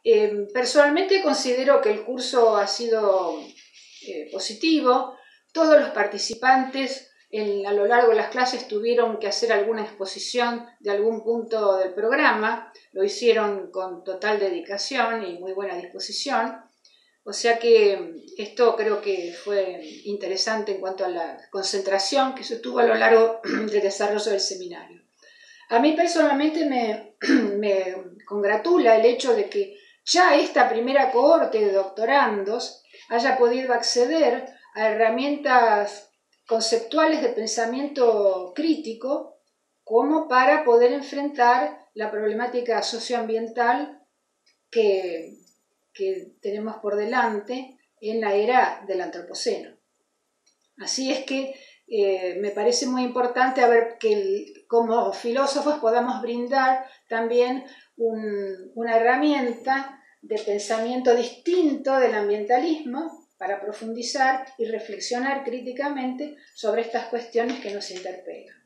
Personalmente considero que el curso ha sido positivo. Todos los participantes a lo largo de las clases tuvieron que hacer alguna exposición de algún punto del programa. Lo hicieron con total dedicación y muy buena disposición. O sea que esto creo que fue interesante en cuanto a la concentración que se tuvo a lo largo del desarrollo del seminario. A mí personalmente me congratula el hecho de que ya esta primera cohorte de doctorandos haya podido acceder a herramientas conceptuales de pensamiento crítico como para poder enfrentar la problemática socioambiental que tenemos por delante en la era del antropoceno. Así es que me parece muy importante que como filósofos podamos brindar también una herramienta de pensamiento distinto del ambientalismo para profundizar y reflexionar críticamente sobre estas cuestiones que nos interpelan.